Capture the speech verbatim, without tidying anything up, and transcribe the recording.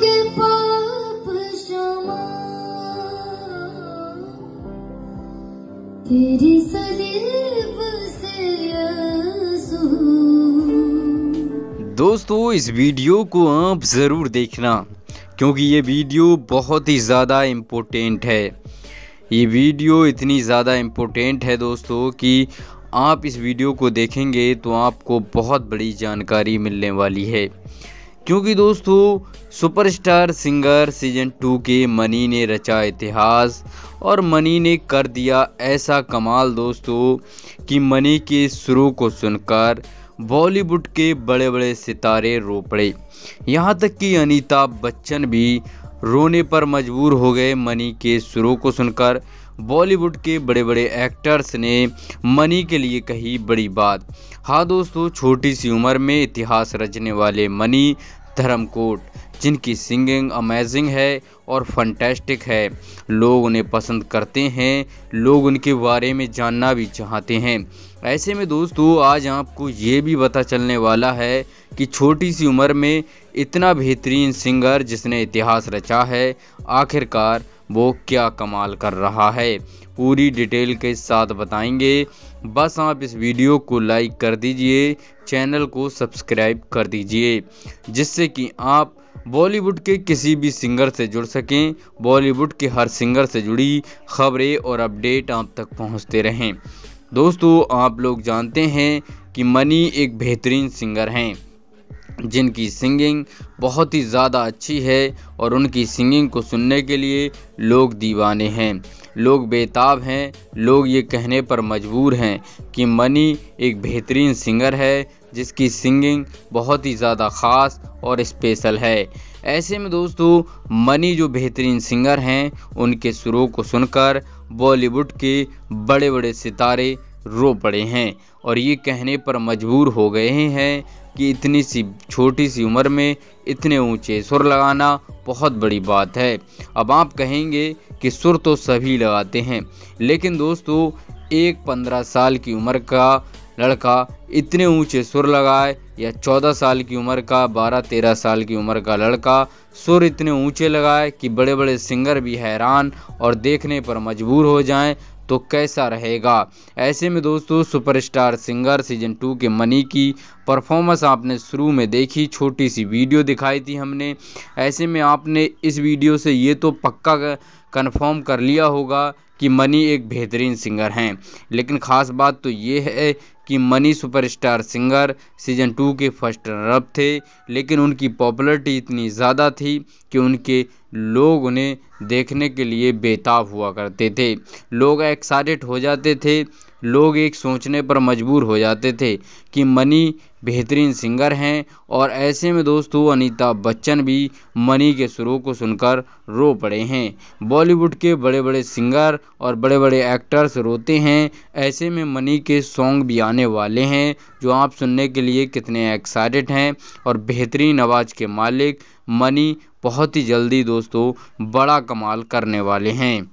के पाप क्षमा, तेरी सलीब से यीशु। दोस्तों इस वीडियो को आप ज़रूर देखना क्योंकि ये वीडियो बहुत ही ज़्यादा इम्पोर्टेंट है। ये वीडियो इतनी ज़्यादा इम्पोर्टेंट है दोस्तों कि आप इस वीडियो को देखेंगे तो आपको बहुत बड़ी जानकारी मिलने वाली है। क्योंकि दोस्तों सुपरस्टार सिंगर सीजन टू के मनी ने रचा इतिहास और मनी ने कर दिया ऐसा कमाल दोस्तों कि मनी के सुरों को सुनकर बॉलीवुड के बड़े बड़े सितारे रो पड़े। यहाँ तक कि अमिताभ बच्चन भी रोने पर मजबूर हो गए मनी के सुरों को सुनकर। बॉलीवुड के बड़े बड़े एक्टर्स ने मनी के लिए कही बड़ी बात। हाँ दोस्तों, छोटी सी उम्र में इतिहास रचने वाले मनी धर्मकोट, जिनकी सिंगिंग अमेजिंग है और फंटेस्टिक है। लोग उन्हें पसंद करते हैं, लोग उनके बारे में जानना भी चाहते हैं। ऐसे में दोस्तों आज आपको ये भी पता चलने वाला है कि छोटी सी उम्र में इतना बेहतरीन सिंगर जिसने इतिहास रचा है, आखिरकार वो क्या कमाल कर रहा है। पूरी डिटेल के साथ बताएंगे। बस आप इस वीडियो को लाइक कर दीजिए, चैनल को सब्सक्राइब कर दीजिए, जिससे कि आप बॉलीवुड के किसी भी सिंगर से जुड़ सकें। बॉलीवुड के हर सिंगर से जुड़ी खबरें और अपडेट आप तक पहुंचते रहें। दोस्तों आप लोग जानते हैं कि मनी एक बेहतरीन सिंगर हैं जिनकी सिंगिंग बहुत ही ज़्यादा अच्छी है और उनकी सिंगिंग को सुनने के लिए लोग दीवाने हैं, लोग बेताब हैं। लोग ये कहने पर मजबूर हैं कि मनी एक बेहतरीन सिंगर है जिसकी सिंगिंग बहुत ही ज़्यादा ख़ास और स्पेशल है। ऐसे में दोस्तों मनी जो बेहतरीन सिंगर हैं, उनके सुरों को सुनकर बॉलीवुड के बड़े बड़े सितारे रो पड़े हैं और ये कहने पर मजबूर हो गए हैं कि इतनी सी छोटी सी उम्र में इतने ऊंचे सुर लगाना बहुत बड़ी बात है। अब आप कहेंगे कि सुर तो सभी लगाते हैं, लेकिन दोस्तों एक पंद्रह साल की उम्र का लड़का इतने ऊंचे सुर लगाए या चौदह साल की उम्र का बारह तेरह साल की उम्र का लड़का सुर इतने ऊंचे लगाए कि बड़े बड़े सिंगर भी हैरान और देखने पर मजबूर हो जाएं, तो कैसा रहेगा। ऐसे में दोस्तों सुपरस्टार सिंगर सीजन टू के मनी की परफॉर्मेंस आपने शुरू में देखी, छोटी सी वीडियो दिखाई थी हमने। ऐसे में आपने इस वीडियो से ये तो पक्का कंफर्म कर लिया होगा कि मनी एक बेहतरीन सिंगर हैं। लेकिन ख़ास बात तो ये है कि Mani superstar singer season two के फर्स्ट रनर अप थे, लेकिन उनकी पॉपुलैरिटी इतनी ज़्यादा थी कि उनके लोग उन्हें देखने के लिए बेताब हुआ करते थे। लोग एक्साइटेड हो जाते थे, लोग एक सोचने पर मजबूर हो जाते थे कि मनी बेहतरीन सिंगर हैं। और ऐसे में दोस्तों अमिताभ बच्चन भी मनी के सुरों को सुनकर रो पड़े हैं। बॉलीवुड के बड़े बड़े सिंगर और बड़े बड़े एक्टर्स रोते हैं, ऐसे में मनी के सॉन्ग भी आने वाले हैं जो आप सुनने के लिए कितने एक्साइटेड हैं। और बेहतरीन आवाज़ के मालिक मनी बहुत ही जल्दी दोस्तों बड़ा कमाल करने वाले हैं।